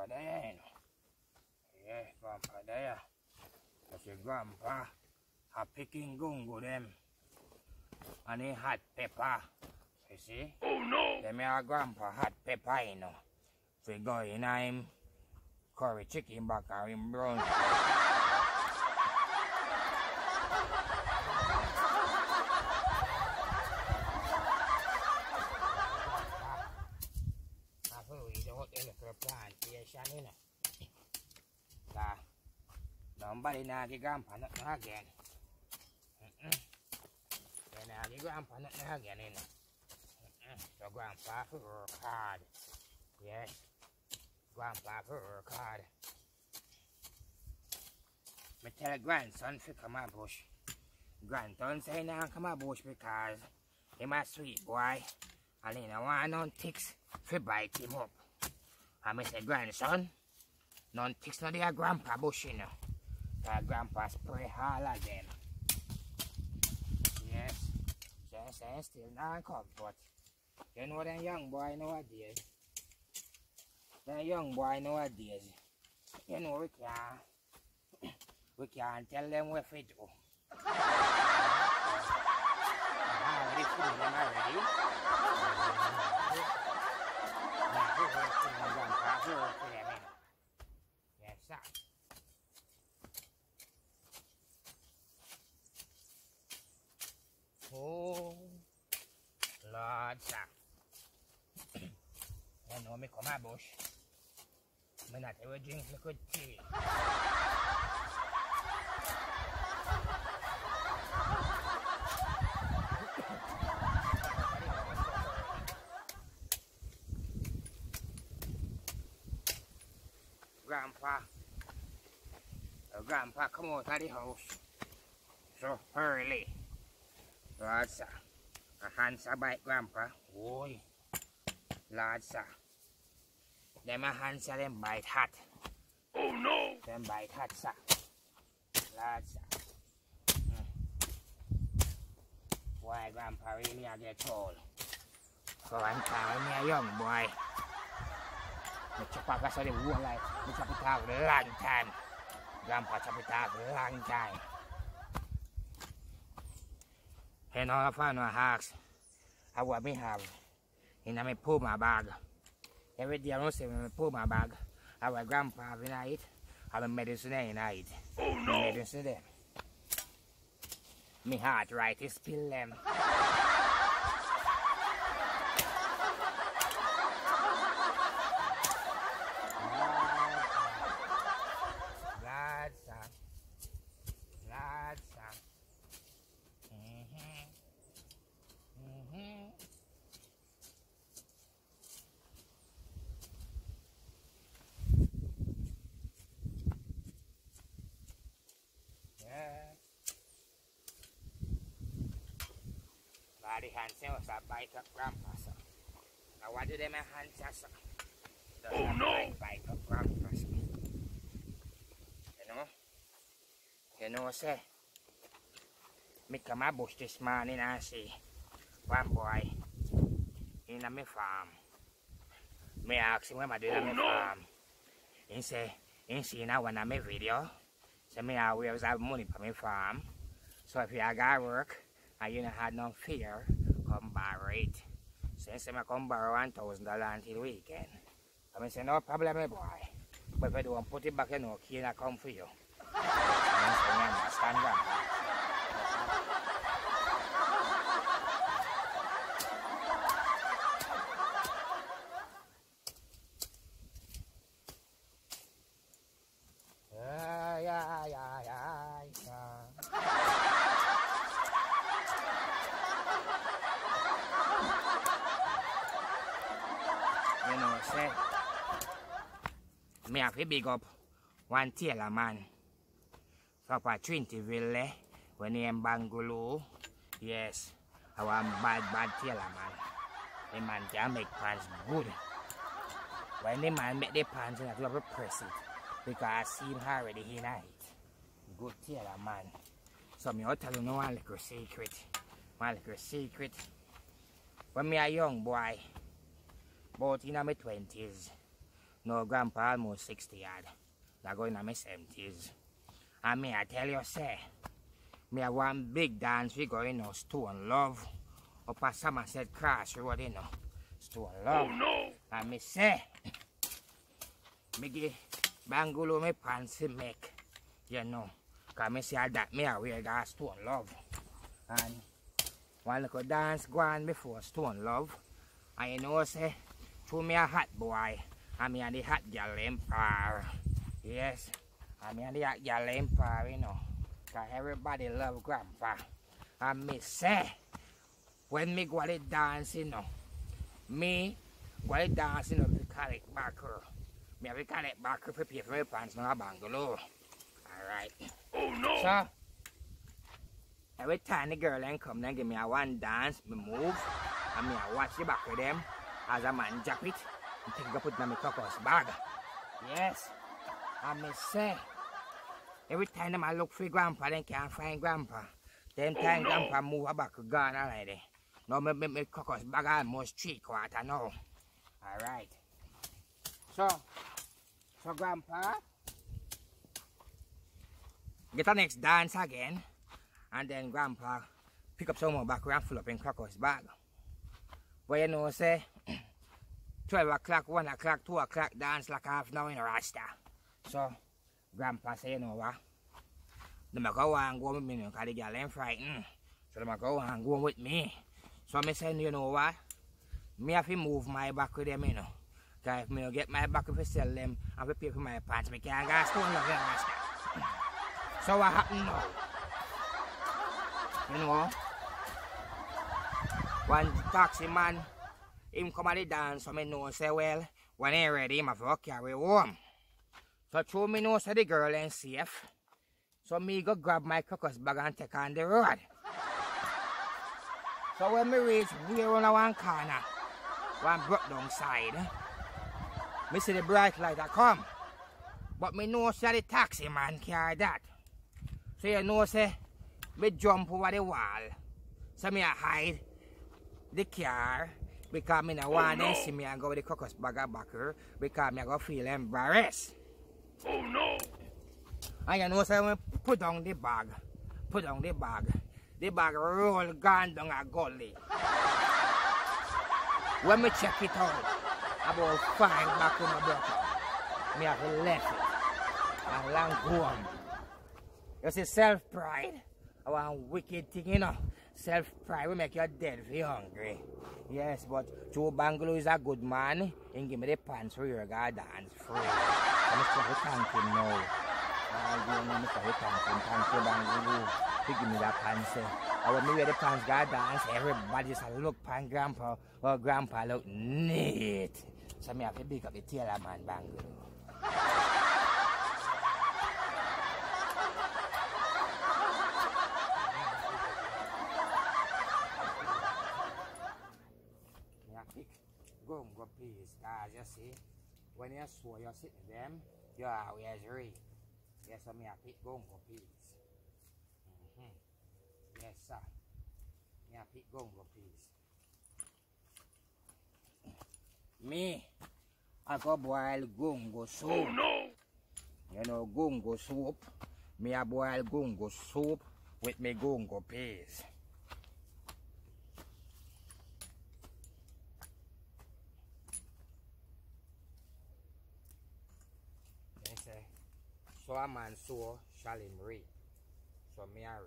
there. Yeah, grandpa there. That's your grandpa. A picking gungo them. And he hot pepper. You see? Oh no! Them your grandpa hot pepper, you know. So you go in him curry chicken back or him brown. Plantation, you know. Nobody now give grandpa nothing again. Then now give grandpa nothing again, you know. So grandpa for work hard. Yes. Grandpa for work hard. Me tell grandson to come a bush. Grandson say now come a bush because he's a sweet boy. And he don't want none ticks to bite him up. And I said, grandson, none ticks no their grandpa bush, you know. So grandpa spray all of them. Yes. So still not come, but you know them young boy nowadays. Them young boy nowadays. You know we can't tell them where to do. Already fool them already. Yes, sir. Oh, Lord, sir. You know me come a bush. Me not ever drink liquid tea. Grandpa come out of the house so early. Lord, sir. A hands are bite grandpa. Boy. Lord, sir. Them a hands are them bite hot. Oh no! Them bite hot, sir. Lord, sir. Why grandpa really a get old? So one time when me a young boy, me chop off so the whole life. Me chop it off a long time. Grandpa chop it off a long time. And all of no ask what me have in my pull my bag. Every day I don't say when I pull my bag, I have grandpa having it, I have a medicine in it. Oh no! Medicine there. Me heart right to spill them. The hands was a bite of grandpa, sir. Now what do them hands, sir? Oh no! Bite of grandpa, sir. You know, sir. Me come a bush this morning and see one boy in a me farm. Me ask him what I do in my farm. He say, he seen one of my video. So me always have money for my farm. So if you got work, and you don't have no fear, come borrow it. Since I come borrow $1,000 until weekend. I say, no problem, boy. But if you don't put it back, you know, can't come for you. I say, you understand, grandpa? You know, say, me have to big up one tailor man. So for Trintyville, when he in Bangalore, yes, I want bad tailor man. The man can make pants good. When the man make the pants, you have to press it. Because I see him already in it. Good tailor man. So me will tell you one little secret. One little secret. When me a young boy, about in my 20s, No, grandpa almost 60 yard. I go in my 70s. And me, I tell you, say, me have one big dance we go, you know, Stone Love. Up at Somerset Crossroad, you know. Stone Love. Oh no! And me say, me give Bangolo me pants to make, you know. Cause me say that me I wear that Stone Love. And one little dance go on before Stone Love. And you know, say, through me a hot boy. And me and the hot girl empire. Yes. And me and the hot girl empire, you know. Cause everybody love grandpa. And me say, when me go to dance, you know, me go to dance, you know, to collect backer. Me have to collect backer for pay for my pants in a bungalow. Alright. Oh no! So, every time the girl then come, then give me a one dance, me move, and me I watch the back of them as a man drop it, and take it up put it in my cocos bag. Yes. And me say, every time them I look for grandpa, then can't find grandpa. Them time no. grandpa move back to Ghana like that. Now me cocos bag almost 3/4 now. Alright. So grandpa, get the next dance again, and then grandpa pick up some more back and full up in cocos bag. But you know, say 12 o'clock, 1 o'clock, 2 o'clock dance like half now in a Rasta. So grandpa say, you know what? They might go and go with me because the girl ain't frightened. So they might go and go with me. So I say, you know what? Me have to move my back with them, you know. Because if I get my back if I sell them and I pay for my pants, I can't go Stone Love in Rasta. So what happened now? You know? One taxi man, him come at the dance, so I know, say, well, when he ready, him have to carry home. So through me know, say the girl ain't safe. So me go grab my cocos bag and take on the road. So when me reach way around one corner, one broke down side, me see the bright light a come. But me know say the taxi man carry that. So you know say, me jump over the wall. So me a hide the car because me no want to see me and go with the cocos bag a backer because me go feel embarrassed. Oh no! And you know, so when I put down the bag roll gone down a gully. When me check it out, about 5 back in my block, me have to left it. And long gone. You see, self-pride, I want wicked thing, you know. Self-pride will make you dead if you're hungry. Yes, but Joe Bangolo is a good man. He give me the pants for your guy dance free. I'm trying to thank him now. I'm trying to thank you, Bangolo. He give me that pants. And when me wear the pants, God dance, everybody just look pan grandpa, or grandpa look neat. So me have to pick up the tailor man, Bangolo. Go please, guys, you see, when you saw you're sitting them, you always read. Yes, so me a pick go please. Yes, sir. Me a pick go please. Me, I go boil gongo soup. Oh no! You know gongo soup. Me a boil gongo soup with me gongo peas. So a man sow shall him reap. So me a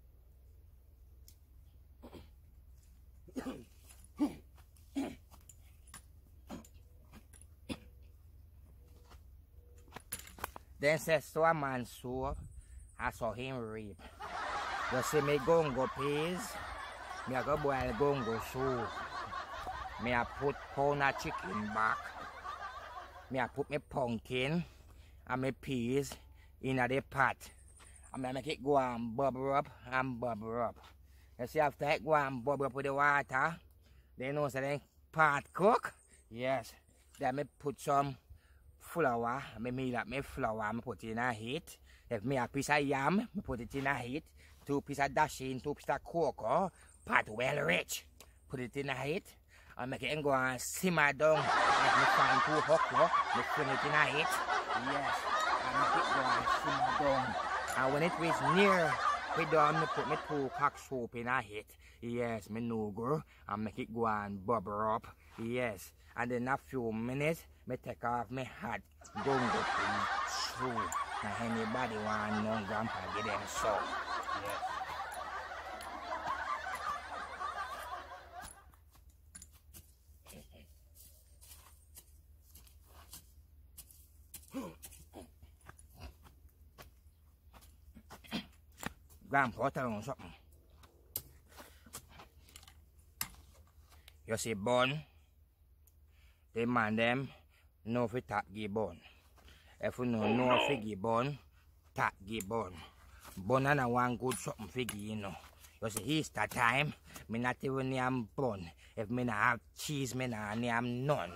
reap. Then says so a man sow, I saw him reap. You see me gongo peas, me a go boil gongo soup. Me a put pound of chicken back. Me a put me pumpkin and me peas in the pot. I'm gonna make it go and bubble up and bubble up. You see, after it go and bubble up with the water, then you know so then pot cook. Yes. Then me put some flour. Me meal up me flour, me put it in a heat. If me a piece of yam, me put it in a heat. 2 pieces of dashing, 2 pieces of cocoa. Pot well rich. Put it in a heat. and make it go and simmer down. Like me find 2 okra, me fling it in a it. Yes, and make it go and simmer down. And when it reach near, me done, me put me 2 cock soup in a it. Yes, me no go, and make it go and bubble up. Yes, and then a few minutes, me take off me hat, go through. Now anybody want know grandpa get them so. Yes. Grandpa tell me something. You see bun, the man them know if it tap give bun. If you know if give bun, tap give bun. Bun and one good something figgy, you know. You see Easter time, me not even name bun. If me not have cheese, me not name none.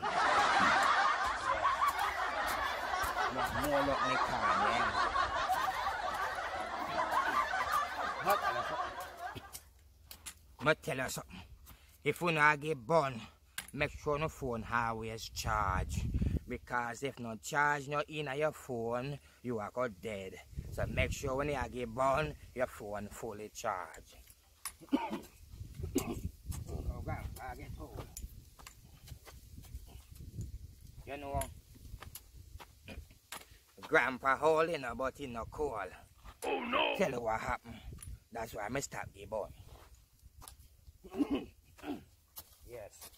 More look me can them. But tell you something. If you not get bun, make sure no phone always charge. Because if not charge not in your phone, you are got dead. So make sure when you get bun, your phone fully charged. Oh, Grandpa get home. You know, Grandpa holding but he no cool. Oh no! Tell you what happened. That's why I stop the bun. Yes.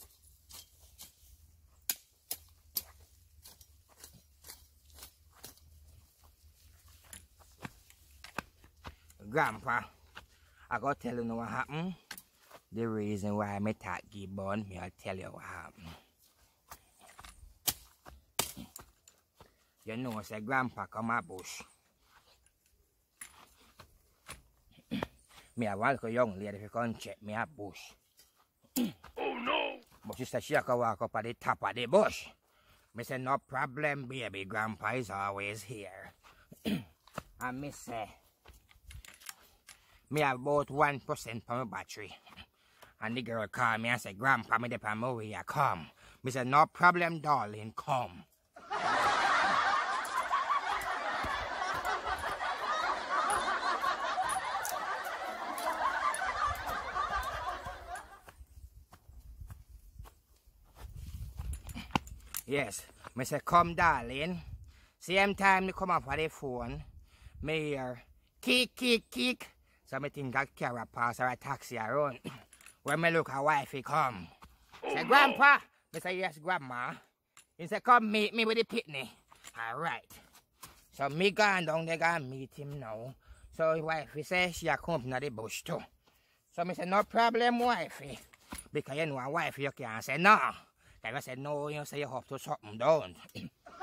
Grandpa, I gotta tell you what happened. The reason why I talk the bun, I'll tell you what happened. You know, say Grandpa come a bush. Me a walk a young lady if you come check me a bush. Oh no! But she said she can walk up at the top of the bush. Me say no problem, baby. Grandpa is always here. And me say, me have about 1% for my battery. And the girl call me and say, Grandpa, me dey on my way, come. Me say, no problem, darling, come. Yes, me say, come, darling. Same time you come off of the phone, me hear, kick, kick, kick. So me think I carry a pass or a taxi around. When me look at wifey come. Say, Grandpa. Me say, yes, Grandma. He say, come meet me with the pitney. Alright. So me gone down there and meet him now. So wifey say she a come to the bush too. So me say, no problem, wifey. Because you know a wifey you can't say no. Like I said, no, you say you have to something down. So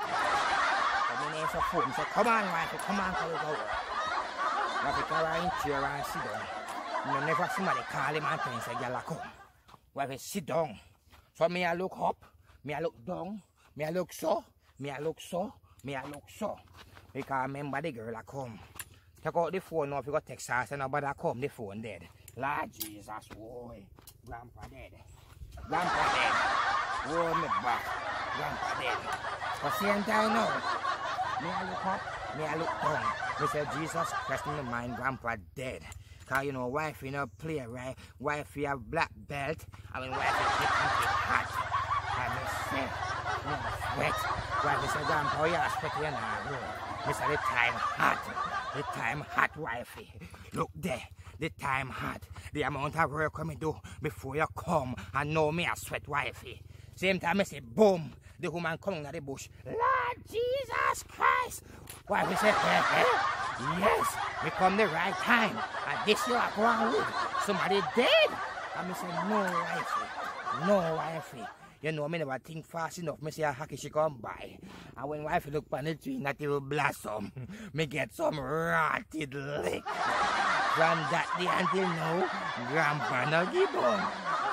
me name so phone. Me say, come on, wifey, come on, come on. Wifey come around here and sit down. You never somebody call him and tell him, say, girl, come. Wifey sit down. So me I look up, me I look down, me I look so, me I look so, me I look so. Because I remember the girl I come. Take out the phone now if you got text her, say nobody come, the phone dead. Lord Jesus, boy. Grandpa dead. Grandpa dead. Oh, me back. Grandpa dead. But same time now, me I look up, me I look down. Me say, Jesus Christ in my mind, Grandpa dead. Cause you know, wife you know play, right? Wife you have black belt, I mean wife you kick hot. And me say, me sweat. Wife you say, Grandpa, you are sweating now, bro. Me say, the time hot. The time hot, wifey. Look there. The time hot. The amount of work I do before you come and know me a sweat, wifey. Same time I say, boom. The woman coming out the bush. Lord Jesus Christ. Wifey say, yes, we come the right time. And this you are going with. Somebody dead. And me say, no, wifey. No, wifey. You know, me never think fast enough. Me say, a hockey she come by. And when wifey look on the tree, that it will blossom. Me get some rotted lick. From that day until now, Grandpa no give on.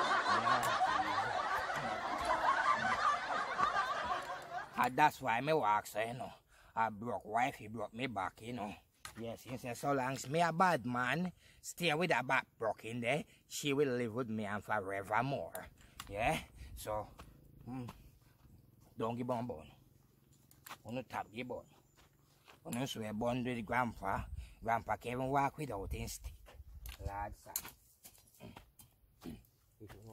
And that's why me walk so, you know. I broke wife, he broke me back, you know. Yes, he said, so long as me a bad man, stay with a back broken there, she will live with me and forevermore. Yeah, so don't give on bone. Only tap give bone. Only swear bone with grandpa. Grandpa can't even walk without his stick. Lad son. It's rough.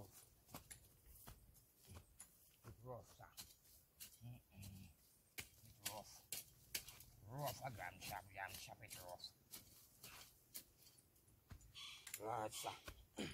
It's rough, son. It's rough. Rough a gram chop it rough. Lad son.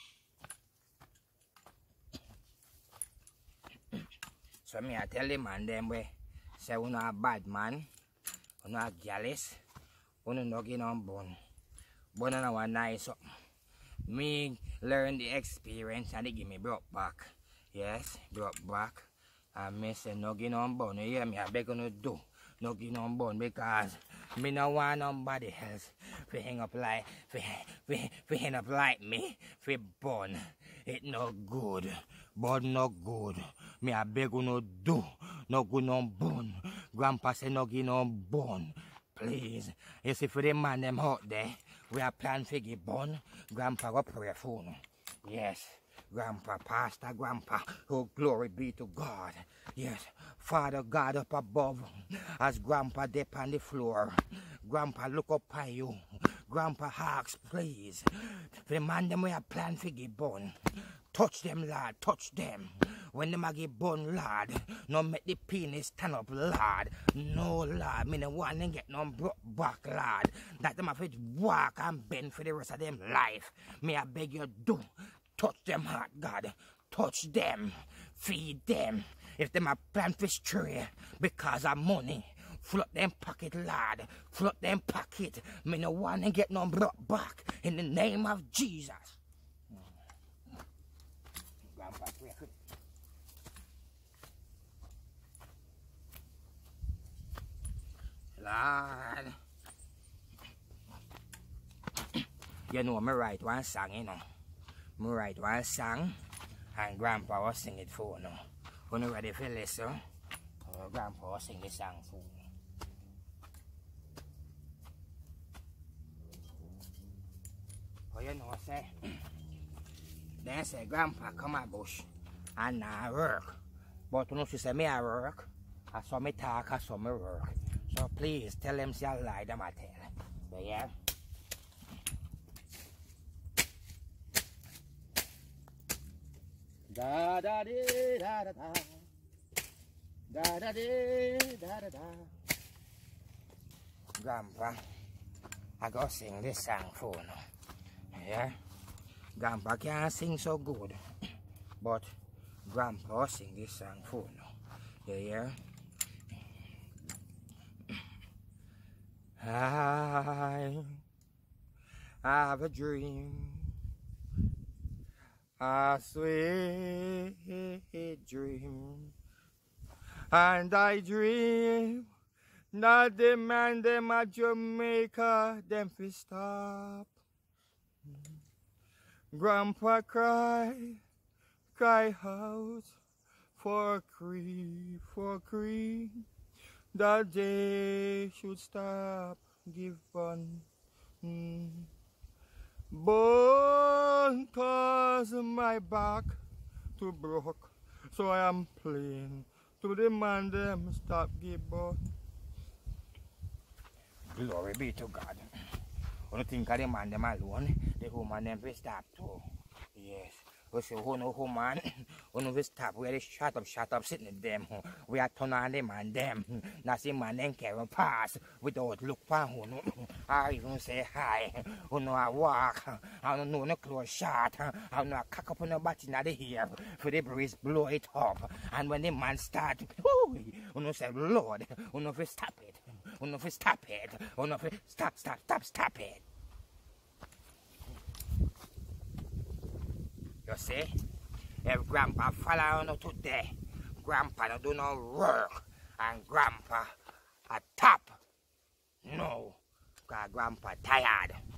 So me I tell the man them way, say we not a bad man, we not jealous, we not get on bone. But I want nice up. Me learn the experience and they give me brought back. Yes, brought back. And me say no get on bone. You hear me? I beg you to do. No get on bone because me no want nobody else to hang up like hang up like me for bone. It no good. But no good. Me I beg you no do. No good no bone. Grandpa say no get no bone. Please. You see for the man them out there, we are planning to get born. Grandpa go pray for you. Yes. Grandpa, Pastor, Grandpa, oh glory be to God. Yes, Father God up above, as Grandpa dip on the floor. Grandpa look up at you. Grandpa asks, please, for the man them we are planning to get born. Touch them, Lord, touch them. When them a get born, Lord, no make the penis stand up, Lord. No, Lord, me no want them get no broke back, Lord. That them have to walk and bend for the rest of them life. Me I beg you do. Touch them heart, God. Touch them. Feed them. If them a plan for stray because of money, flood them pocket, Lord. Flood them pocket. Me no want them get no broke back. In the name of Jesus. Grandpa, Lord. You know, me write one song, you know. Me write one song, and Grandpa will sing it for you. When you ready for listen, Grandpa will sing the song for you. But you know, say, they say, Grandpa come a bush, and I work. But you know, she say, me I work, I saw me talk, I saw me work. So please, tell them say I lie, them I tell. But yeah. Da da dee da da da, da da dee da da da. Grandpa, I go sing this song for you. Yeah, Grandpa can't sing so good, but Grandpa sing this song for you. Yeah. I have a dream. A sweet dream, and I dream that the man them at Jamaica them fi stop. Grandpa cry out for cream, that they should stop give fun. Bone cause my back to broke, so I am playing to the man them stop give bone. Glory be to God. When you think of the man them alone, the woman them will stop too. Yes. We say, who no woman, when we stop, we are shut up, sitting them. We are turn on them and them. Now see man them carry pass without look for who no. I even say hi. Who know I walk. I don't know no clothes short. I don't know I cock up on the body in the ear. For the breeze blow it up. And when the man start, whoo, who know say, Lord, who know if we stop it. Who know if we stop it. Who know if we stop it. You see, if Grandpa follow you today, Grandpa don't do no work, and Grandpa a top. No, because Grandpa tired.